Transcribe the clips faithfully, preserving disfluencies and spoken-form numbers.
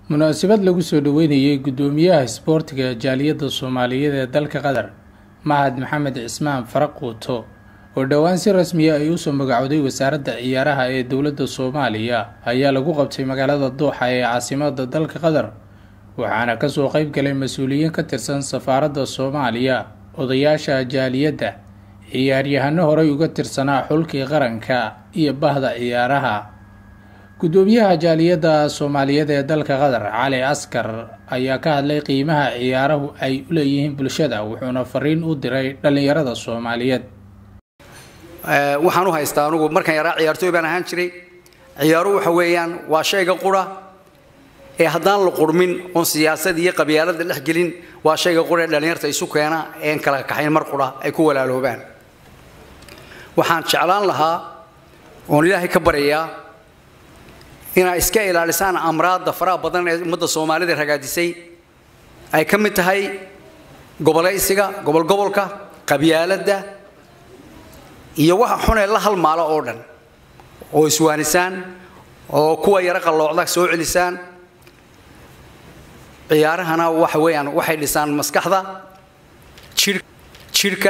munaasabad lagu soo dhaweynayay gudoomiyaha isboortiga jaaliyada Soomaaliyeed ee dalka Qatar Mahad Maxamed Cismaan Farquuto oo dhawaan si rasmi ah ay u soo magacowday wasaaradda ciyaaraha ee dawladda Soomaaliya ayaa lagu qabtay magaalada Dooxa ee caasimadda dalka Qatar waxaana ka soo qayb galay mas'uuliyiin ka tirsan safaaradda Soomaaliya odayaasha jaaliyada ciyaaryahano horey uga tirsanaa xulkii qaranka iyo bahda ciyaaraha gudoomiyaha jaaliyada Soomaaliyeed ee dalka Qatar Cali Askar ayaa ka hadlay qiimaha ciyaaruhu ay u leeyihiin bulshada wuxuuna fariin u diray dhalinyarada Soomaaliyeed ee waxaan u haystaa anigu markaan yaraa ciyaartooy baan ahaan jiray ciyaaruhu waxa weeyaan waa shayga qura ee haddaan la qurmin oo siyaasad iyo qabyaalada dhex gelin waa shayga qura ee dhalinyarta isu keena ee kala kaxayn mar qura ay ku walaaloobaan waxaan jeclaan lahaa oo Ilaahay ka baryaa ina iska ilaalisaan amraadda faraha badan ee ummadda Soomaaliyeed ragaadisay ay ka mid tahay gobolaysiga gobol gobolka qabyaalada iyo waxa xun ee la halmaalo oo dhan oo iswaanisaan oo kuwa yara qalloocda soo celisaan ciyaarahana waxa weeyaan waxay dhisaan maskaxda jir jirka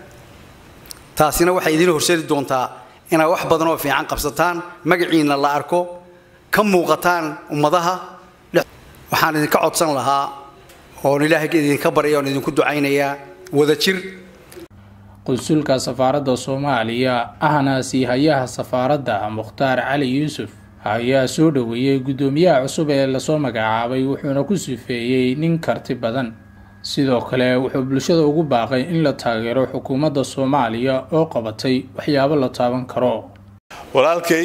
taasina waxay idin horseedi doontaa ina wax badan oo fiican qabsataan magaciina la arko ka muuqataan ummadaha waxaan idin ka codsan lahaa oo Ilaahay idin ka baryo oo idin ku ducaynaya wada jir qunsulka safaaradda Soomaaliya ahna siihayaha safaaradda Mukhtaar Cali Yuusuf ayaa soo dhaweeyay gudoomiyaha cusub ee la soo magacaabay wuxuuna ku sifeeyay nin karti badan sidoo kale wuxuu bulshada ugu baaqay in la taageero xukuumadda Soomaaliya oo qabatay waxyaabo la taaban karo walaalkay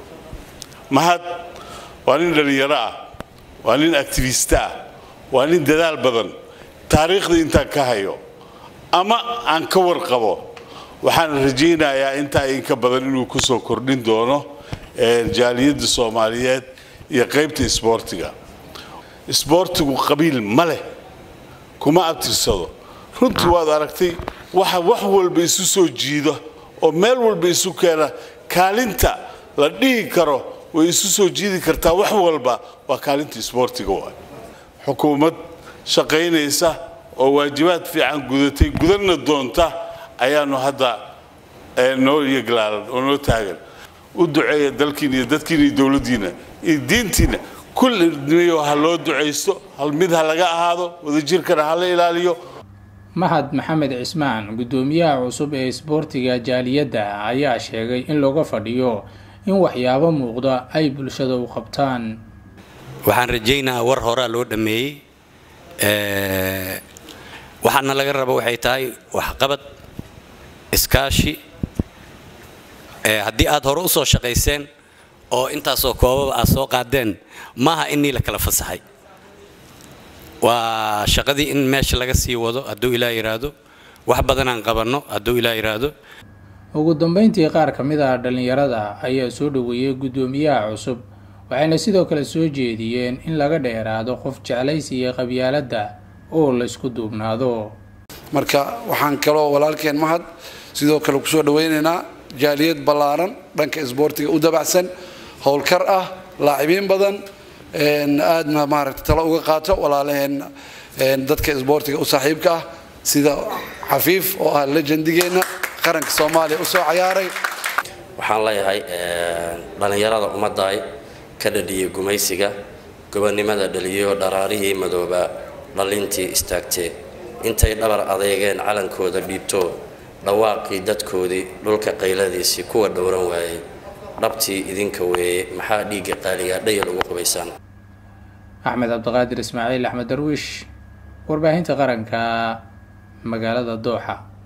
Mahad waa nin dhalinyaro ah waa nin activist ah waa nin dadaal badan taariikhda inta ka hayo ama aan ka warqabo waxaan rajaynayaa inta in ka badan inuu ku soo kordhin doono ee jaaliyada Soomaaliyeed iyo qaybta isboortiga isboortigu qabiil male kuma abtirsado runtii waad aragtay waxa wax walba isu soo jiido oo meel walba isu keena kaalinta la dhigi karo way isu soo jiidi kartaa wax walba waa kaalinta isboortiga waa xukuumad shaqaynaysa oo waajibaad fiican gudatay gudanna doonta ayaanu hadda noo yeglaalan oo noo taagan u duceeya dalkiina iyo dadkiina iyo dawladdiina iyo diintiina kulliyo ha loo duceysto hal mid ha laga ahaado wada jirkana ha la ilaaliyo Mahad Maxamed Cismaan gudoomiyaha cusub ee isboortiga jaaliyada ayaa sheegay in looga fadhiyo in waxyaabo muuqda ay bulshada u qabtaan waxaan rajaynaa war hore loo dhameeyay ee waxaana laga rabo waxay tahay wax qabad iskaashi ee hadii aad hore u soo shaqeyseen oo intaas oo koobab aad soo qaadeen maaha inii la kala fasaxay waa shaqadii in meesha laga sii wado hadduu Ilaahay yiraahdo wax badan aan qabanno hadduu Ilaahay yiraahdo ugu dambeyntii qaar ka mid ah dhalinyarada ayaa soo dhaweeyay gudoomiyaha cusub waxayna sidoo kale soo jeediyeen in laga dheeraado qof jeclaysiga qabyaalada oo la isku duubnaado marka waxaan kaloo walaalkeen Mahad sidoo kale ku soo dhaweynaynaa jaaliyad balaaran dhanka isboortiga u dabacsan howlkar ah laacibiin badan een aadna maaragtay talo uga qaato walaalaheen een dadka isboortiga u saaxiibka ah sida Xafiif oo ah legendigeena qaranka Soomaaliya u soo ciyaaray waxaan leeyahay dhalinyarada ummadda ay ka dhadhiyay gumaysiga gobonimada dhaliyo dharaarihii madooba dhalintii istaagtay intay dhabar adeegeen calankooda dhiibto dhawaaqii dadkoodii dhulka qayladiisi kuwa dhowran waayay dhabtii idinka weeye maxaa dhiiga qaaliga dhayal ugu qabaysaan Axmed Abdiqaadir Ismaaciil Axmed Darwiish warbaahinta qaranka magaalada Dooxa.